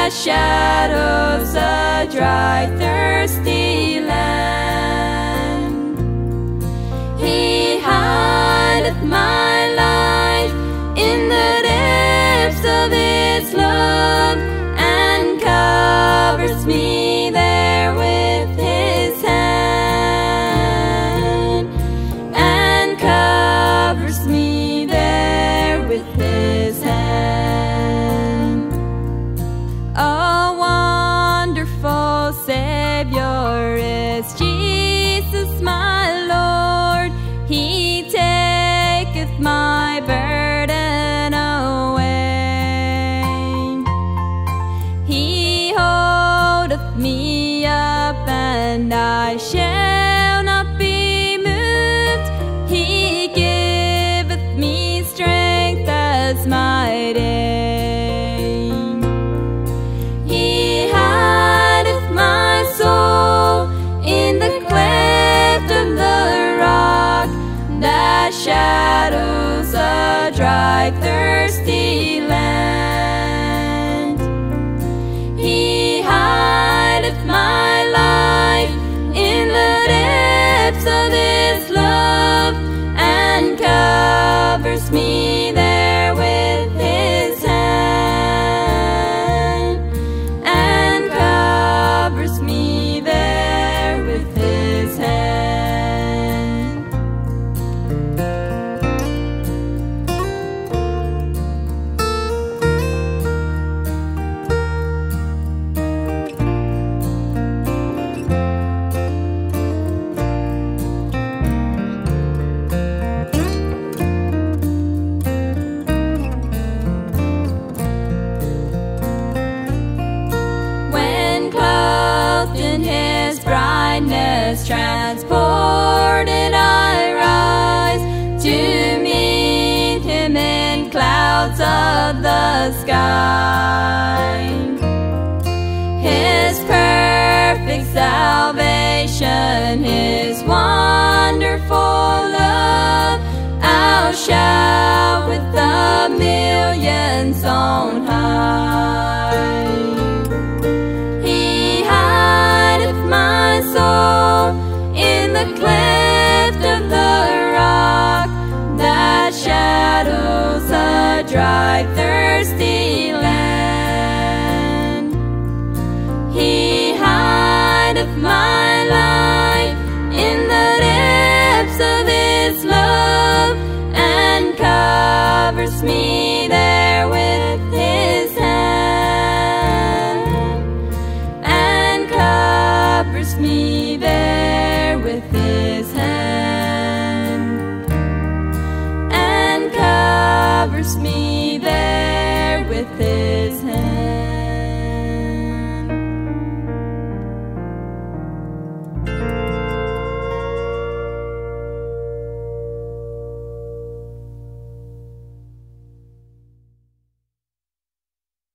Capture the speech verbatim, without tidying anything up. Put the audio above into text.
shadows a dry, thirsty land. He hideth my life in the depths of His love, and covers me there with His hand, and covers me there with His hand. A wonderful Savior is Jesus my Lord. He taketh my burden away. He holdeth me up, and I shall not be moved. He giveth me strength as my day. He hideth my soul in the cleft of the rock, that shadows a dry, thirsty land. He hideth my life in the depths of His love, and covers me there with His hand, and covers me there with His hand. When clothed in His brightness, transported I rise to meet Him in clouds of the sky. His perfect salvation, His wonderful love, I'll shout with the millions on high.